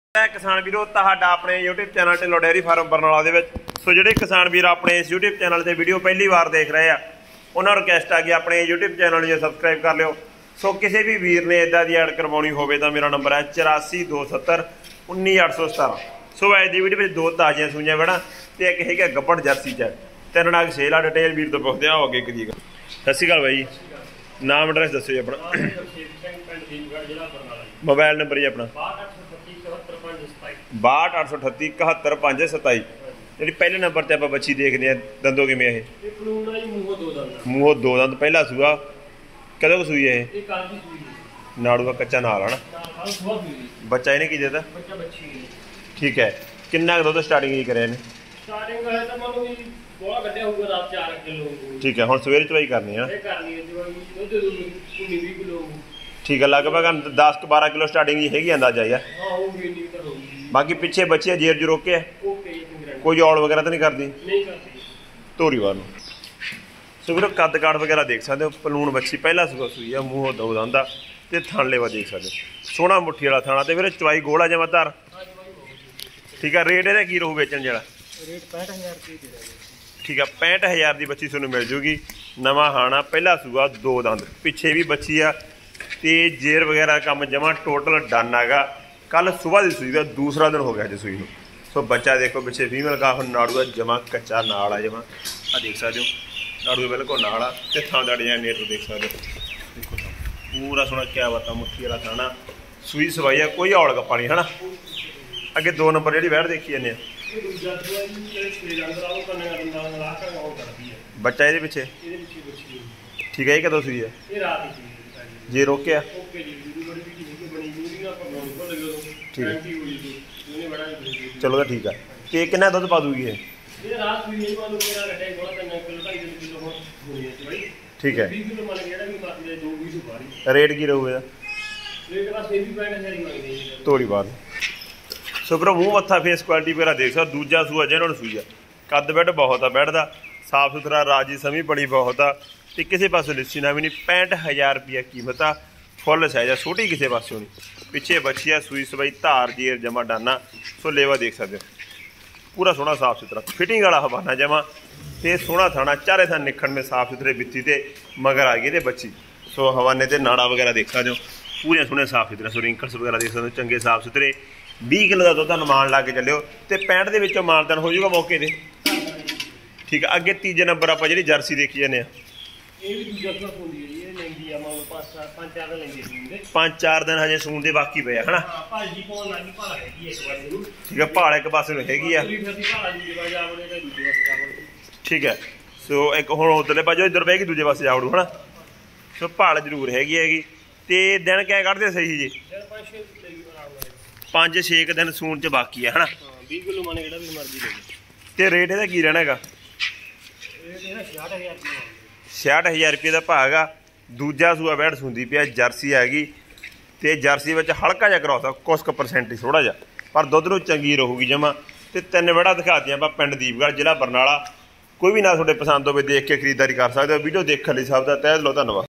किसान वीरो तुहाडा अपने YouTube channel Dhillon dairy farm Barnala दे विच। सो जिहड़े किसान वीर अपने इस यूट्यूब चैनल से वीडियो पहली बार देख रहे हैं उन्होंने रिक्वेस्ट आ गई अपने यूट्यूब चैनल जो सबसक्राइब कर लियो। सो किसी भी वीर ने इदा की ऐड करवानी होवे तो मेरा नंबर है 8427 19817। सो अज की वीडियो में दो ताज़ियां सूइयां बड़ा तो एक है गब्बड़ जर्सी च तीन नाग सेल आ। डिटेल वीर तो पुछते हैं अगे करिएगा। सत श्री अकाल भाई, नाम एड्रैस दसो जी अपना, मोबाइल नंबर जी अपना 62 838 71 527। जी पहले नंबर पर आप बच्ची देखते हैं दंदों किमें है मूहों दो दंद पहला सूआ कदों को सूई है नाड़ू का कच्चा नाल है ना बच्चा इन्हें की देता ठीक है। किन्ना दुध स्टार्टिंग ही करे ठीक है। हम सवेरे चवाई करनी है ठीक है। लगभग 10-12 किलो स्टार्टिंग ही हैगी अंदाजा यार। बाकी पिछे बच्चे जेर जो रोके है कोई औल वगैरह तो नहीं करती धोरी वाल। सो फिर कद काठ वगैरह देख सकते हो। पलून बच्ची पहला सुबह सूई है मूँह दो दंदा तो थन लेवा देख सकते हो। सोहना मुट्ठी वाला थाना तो फिर चवाई गोला जमा धर ठीक है। रेट ये की रहू बेचन जरा ठीक है 65,000 की बच्ची तुहानूं मिल जूगी। नवा हाना पहला सूआ दो दंद पिछे भी बच्ची आ तो जेर वगैरह काम जमा टोटल डन हैगा। कल सुबह की सूई का दूसरा दिन हो गया जी सूई। सो बच्चा देखो पिछे फीमेल का नाड़ू है जमा कच्चा नाल है जमा आ देख सकते हो। नाड़ू बिल्कुल नाल आ तो थां दा डिजाइन नेट देख सकते हो। देखो पूरा सोना क्या बता मुट्ठी वाला थाना सूई सवाई है कोई औल गप्पा नहीं है ना। अगे 2 नंबर जी वैड़ देखी जाने बच्चा ये पिछे ठीक है। ये कदों सूई है जे रोके ठीक है चलो तो ठीक है। कि कितना दुध पा दूगी ये ठीक है। रेट की रहूगा तोड़ी बार। सो फिर मूँह मत्था फेस क्वालिटी वगैरह देख सकते। दूजा सूआ जिन्होंने सूई है कद बैड बहुत है बैड का साफ सुथरा राजी समी बड़ी बहुत आ तो किसी पास लिस्सी ना भी नहीं। 65,000 रुपया कीमत आ फुल साइज आ छोटी किसी पास नहीं। पिछे बच्ची है सूई सवाई धार जेर जमा डाना। सो लेवा देख सकते हो पूरा सोहना साफ सुथरा फिटिंग वाला हवाना जमा तो सोहना थाना चारे थान निखण में साफ सुथरे बित्ती ते मगर आ गई बच्ची। सो हवाने ते नाड़ा वगैरह देख सकते हो पूरे सोहने साफ सुथरे। सो रिंकल्स वगैरह देख सकते हो चंगे साफ सुथरे। 20 किलो का दुध मान ला के चलियो तो 65 के मानदान हो जाऊगा मौके पर ठीक है। अगे तीजे नंबर आप जी जर्सी देखी जाने 5-4 दिन हजे सून के बाकी पे है ना ठीक है। भाल एक पास हैगी ठीक है। सो एक हम उधरले पासे इधर पेगी दूजे पासे जावड़ू है ना। सो भाल जरूर हैगी तो दिन क्या कढ़ते सही जी 5-6 दिन सून च बाकी है ना। 20 किलो मन जेड़ा भी मर्जी ले तो रेट ਇਹਦਾ ਕੀ ਰਹਿਣਾ ਹੈਗਾ 66,000 रुपये का भाग आ। दूजा सूआ बैठ सूंदी पिया जर्सी हैगी तो जर्सी में हल्का जहा क्रॉस आ कुछ % थोड़ा जा पर दुध नूं चंगी रहूगी जमा। तो 3 वेड़ा दिखातियां आप पिंड दीपगढ़ जिला बरनाला। कोई भी ना थोड़े पसंद हो देख के खरीदारी कर सकते हो। वीडियो देखने लिए सब का तहे दिलों धन्नवाद।